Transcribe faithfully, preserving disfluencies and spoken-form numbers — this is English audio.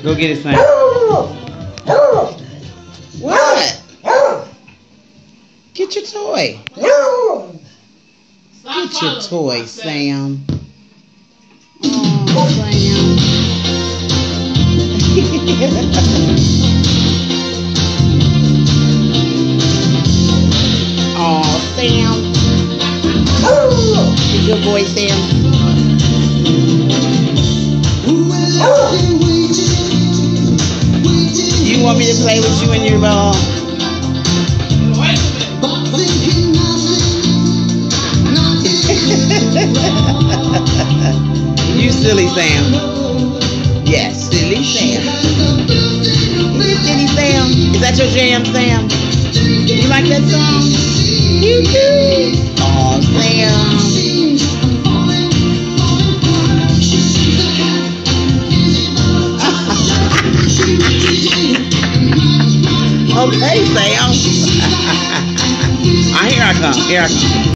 Go get it, Sam. What? Get your toy. Get your toy, Sam. Oh, Sam. Oh, Sam. You good boy, Sam. You want me to play with you and your ball? You silly Sam. Yes, silly Sam. You silly Sam. Is that your jam, Sam? You like that song? You do. Aw, Sam. Okay, Sam. Ah, here I come. Here I come.